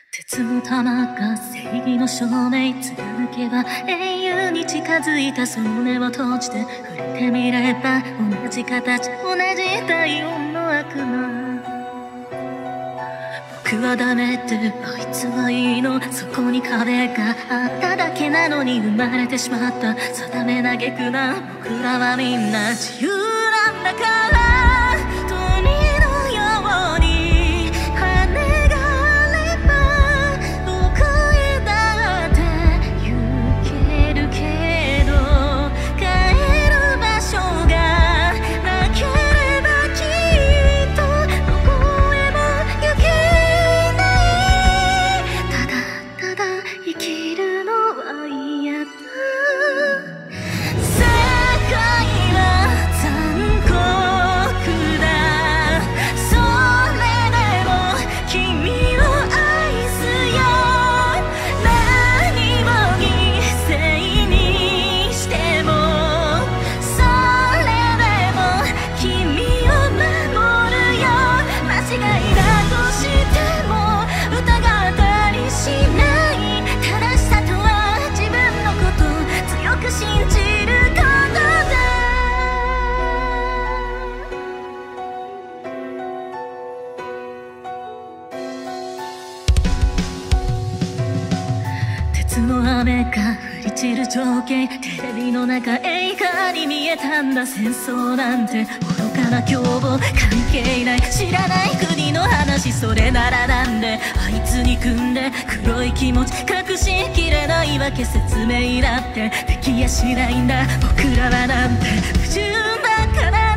鉄の玉が正義の証明貫けば永遠に近づいたその目を閉じて触れてみれば同じ形同じ体温の悪魔。僕はダメってあいつはいいの、そこに壁があっただけなのに生まれてしまった定めなげくな僕らはみんな自由なんだから鳥のように羽があればどこへだって行けるけど帰る場所がなければきっとどこへも行けないただただ生きるのは嫌だ世界は残酷だそれでも君を愛すよ何を犠牲にしてもそれでも君を守るよ間違いだとしても疑ったりしない正しさとは自分のこと強く信じることだ鉄の雨が降り散る情景テレビの中映画に見えたんだ戦争なんて愚かな凶暴関係ない知らない国の話それならなんであいつに組んで黒い気持ち隠しきれないわけ説明だってできやしないんだ僕らはなんて不純だから